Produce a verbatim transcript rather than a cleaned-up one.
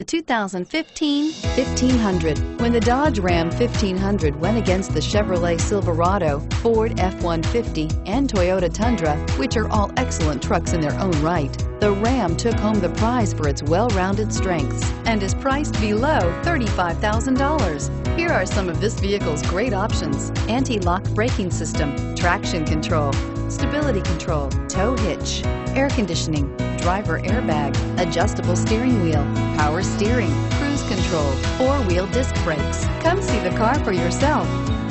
The two thousand fifteen fifteen hundred. When the Dodge Ram fifteen hundred went against the Chevrolet Silverado, Ford F one fifty, and Toyota Tundra, which are all excellent trucks in their own right, the Ram took home the prize for its well-rounded strengths and is priced below thirty-five thousand dollars. Here are some of this vehicle's great options: anti-lock braking system, traction control, stability control, tow hitch, air conditioning, driver airbag, adjustable steering wheel, power steering, cruise control, four-wheel disc brakes. Come see the car for yourself.